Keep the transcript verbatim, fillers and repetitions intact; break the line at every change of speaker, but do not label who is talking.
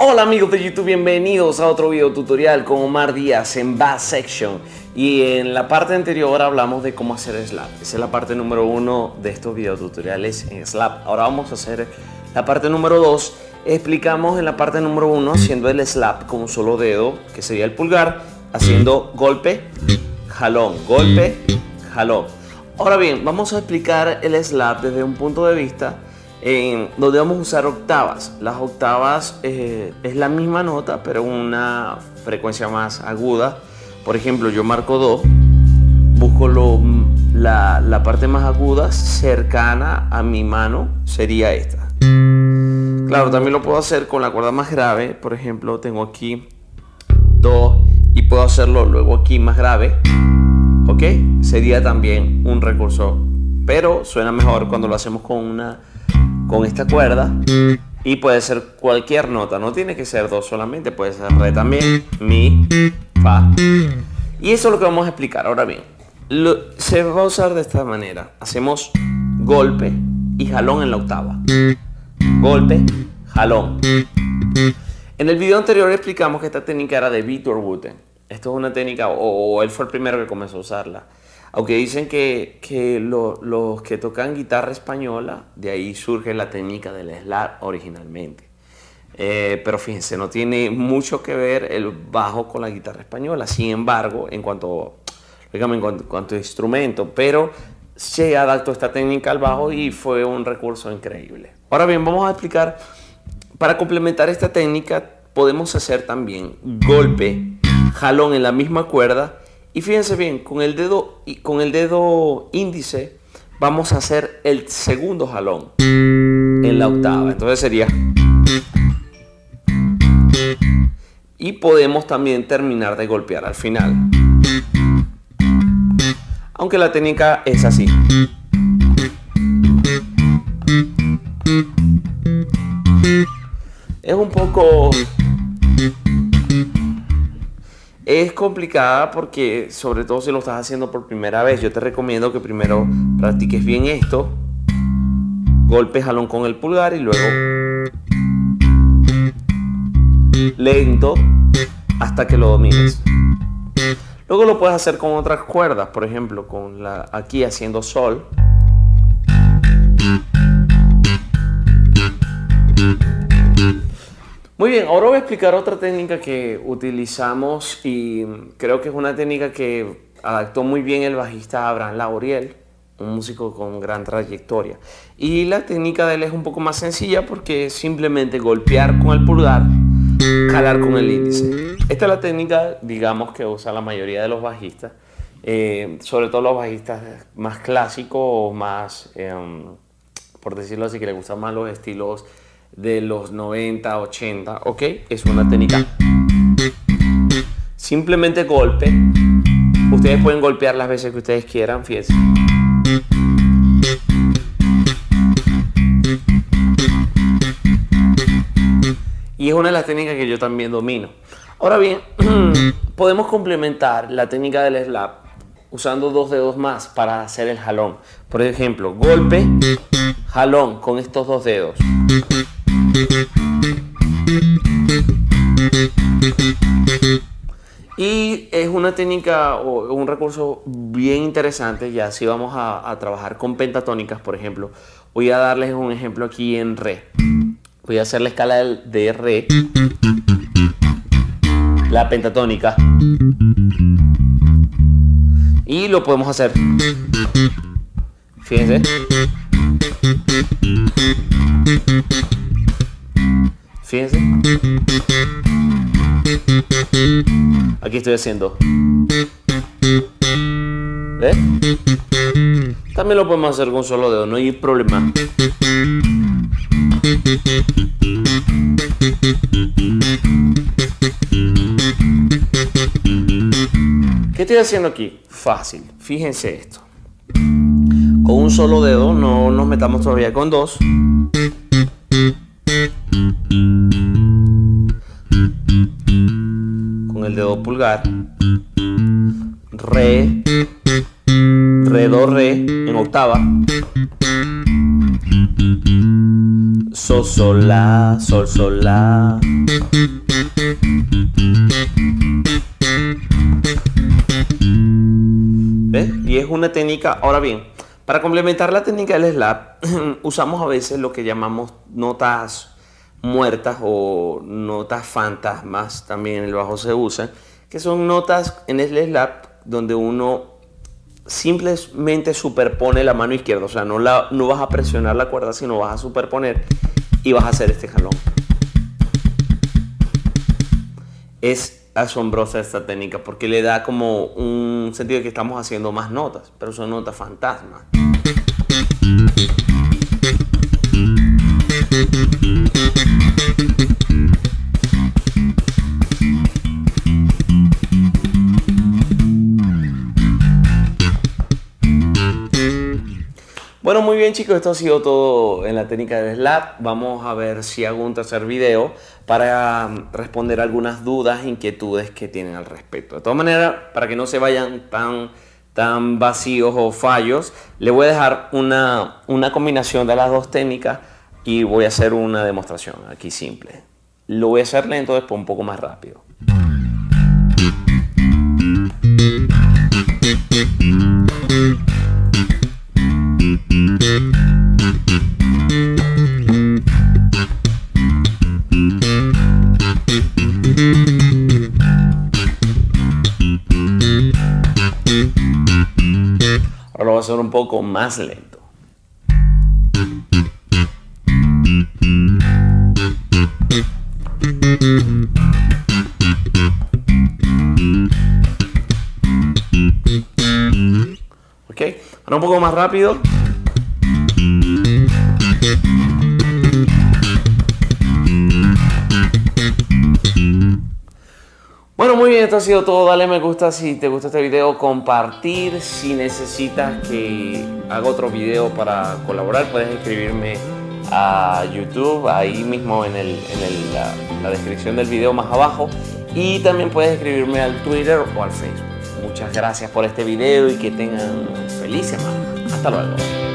Hola amigos de YouTube, bienvenidos a otro video tutorial con Omar Díaz en Bass Section. Y en la parte anterior hablamos de cómo hacer slap. Esa es la parte número uno de estos videotutoriales en slap. Ahora vamos a hacer la parte número dos. Explicamos en la parte número uno haciendo el slap con un solo dedo, que sería el pulgar, haciendo golpe, jalón, golpe, jalón. Ahora bien, vamos a explicar el slap desde un punto de vista en donde vamos a usar octavas. Las octavas eh, es la misma nota, pero una frecuencia más aguda. Por ejemplo, yo marco do, busco lo, la, la parte más aguda cercana a mi mano, sería esta. Claro, también lo puedo hacer con la cuerda más grave. Por ejemplo, tengo aquí do y puedo hacerlo luego aquí más grave. ¿Ok? Sería también un recurso, pero suena mejor cuando lo hacemos con una con esta cuerda, y puede ser cualquier nota, no tiene que ser do solamente, puede ser re también, mi, fa. Y eso es lo que vamos a explicar. Ahora bien, lo, se va a usar de esta manera. Hacemos golpe y jalón en la octava. Golpe, jalón. En el video anterior explicamos que esta técnica era de Victor Wooten. Esto es una técnica, o, o él fue el primero que comenzó a usarla. Aunque dicen que, que lo, los que tocan guitarra española, de ahí surge la técnica del slap originalmente. Eh, pero fíjense, no tiene mucho que ver el bajo con la guitarra española. Sin embargo, en cuanto, dígame, en cuanto, en cuanto a instrumento, pero se adaptó esta técnica al bajo y fue un recurso increíble. Ahora bien, vamos a explicar, para complementar esta técnica, podemos hacer también golpe, jalón en la misma cuerda. Y fíjense bien, con el dedo, con el dedo índice vamos a hacer el segundo jalón en la octava. Entonces sería... Y podemos también terminar de golpear al final. Aunque la técnica es así. Es un poco... Es complicada porque, sobre todo si lo estás haciendo por primera vez, yo te recomiendo que primero practiques bien esto. Golpe, jalón con el pulgar y luego lento hasta que lo domines. Luego lo puedes hacer con otras cuerdas, por ejemplo, con la aquí haciendo sol. Muy bien, ahora voy a explicar otra técnica que utilizamos y creo que es una técnica que adaptó muy bien el bajista Abraham Laboriel, un músico con gran trayectoria. Y la técnica de él es un poco más sencilla porque es simplemente golpear con el pulgar, jalar con el índice. Esta es la técnica, digamos, que usa la mayoría de los bajistas, eh, sobre todo los bajistas más clásicos o más, eh, por decirlo así, que les gustan más los estilos de los noventa, ochenta, ok, es una técnica. Simplemente golpe. Ustedes pueden golpear las veces que ustedes quieran, fíjense. Y es una de las técnicas que yo también domino. Ahora bien, podemos complementar la técnica del slap usando dos dedos más para hacer el jalón. Por ejemplo, golpe, jalón con estos dos dedos. Y es una técnica o un recurso bien interesante. Ya si vamos a, a trabajar con pentatónicas, por ejemplo, voy a darles un ejemplo aquí en re. Voy a hacer la escala de re, la pentatónica, y lo podemos hacer. Fíjense. Fíjense. Aquí estoy haciendo. ¿Ves? También lo podemos hacer con un solo dedo, no hay problema. ¿Qué estoy haciendo aquí? Fácil. Fíjense esto. Con un solo dedo, no nos metamos todavía con dos. Con el dedo pulgar, re, re, do, re en octava, sol, Do, sol, la, sol, sol, la. ¿Ves? Y es una técnica. Ahora bien, para complementar la técnica del slap, usamos a veces lo que llamamos notas muertas o notas fantasmas, también en el bajo se usan, que son notas en el slap donde uno simplemente superpone la mano izquierda, o sea, no, la, no vas a presionar la cuerda, sino vas a superponer y vas a hacer este jalón. Es asombrosa esta técnica porque le da como un sentido de que estamos haciendo más notas, pero son notas fantasmas. Bueno, muy bien chicos, esto ha sido todo en la técnica del slap. Vamos a ver si hago un tercer video para responder algunas dudas e inquietudes que tienen al respecto. De todas maneras, para que no se vayan tan, tan vacíos o fallos, le voy a dejar una, una combinación de las dos técnicas y voy a hacer una demostración aquí simple. Lo voy a hacer lento, después un poco más rápido. Ahora lo voy a hacer un poco más lento. Ok, ahora un poco más rápido. Bueno, muy bien, esto ha sido todo. Dale me gusta si te gusta este video, compartir. Si necesitas que haga otro video para colaborar, puedes escribirme a YouTube, ahí mismo en, el, en el, la, la descripción del video más abajo. Y también puedes escribirme al Twitter o al Facebook. Muchas gracias por este video y que tengan feliz semana. Hasta luego.